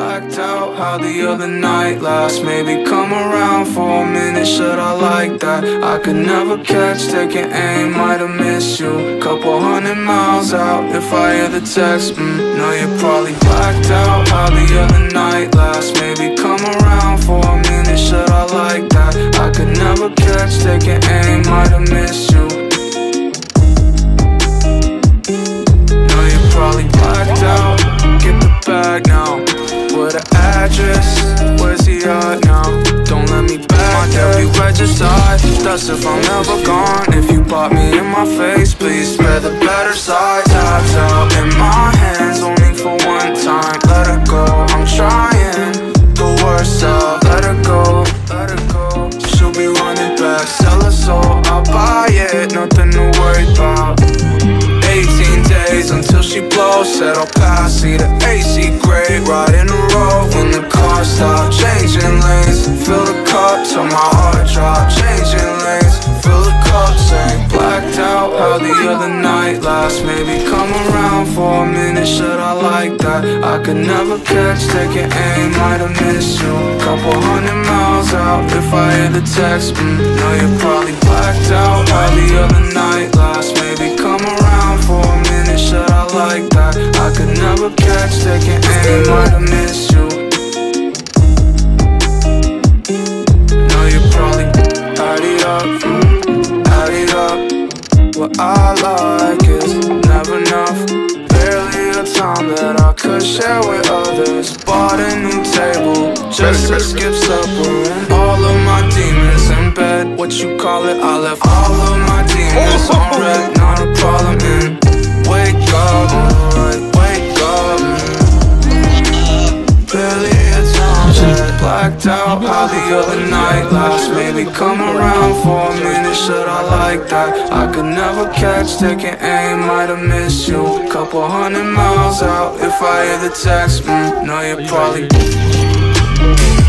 blacked out. How the other night last? Maybe come around for a minute. Should I like that? I could never catch, taking aim, might have missed you. Couple 100 miles out. If I hear the text, no, you're probably blacked out. How the other night last? Maybe come around for a minute. Should I like that? I could never catch, taking aim, might have missed you. No, you're probably blacked out. Get the bag now. What the address? Where's he at now? Don't let me back there. Be registered. That's if I'm never gone. If you bought me in my face, please spare the better side. Taps out in my hands, only for one time. Let her go, I'm trying. The worst out, let her go, let her go. She'll be running back, sell her soul, I'll buy it, nothing to worry about. 18 days until she blows, said I'll pass, see the AC gray, riding the road when the car stops. Changing lanes, fill the cup till my heart drops. Changing lanes, fill the cup, saying blacked out. How the other night last? Maybe come around for a minute. Should I like that? I could never catch, taking aim, might have missed you. Couple 100 miles out. If I hear the text, no, you're probably blacked out. How the other night last? Maybe come around for a minute. Should I like that? I could never catch, taking aim, might have missed you. No, you're probably add it up, add it up. What I like is never enough. Barely a time that I could share with others. Bought a new table just to skip supper. And all of my demons in bed, what you call it? I left all of my demons on red, not a problem. And wake up, alright, wake up. Barely a time that blacked out. How the other night last? Maybe come around for a minute. Should I like that? I could never catch, taking aim, might have missed you. Couple 100 miles out. If I hear the text, no, you're probably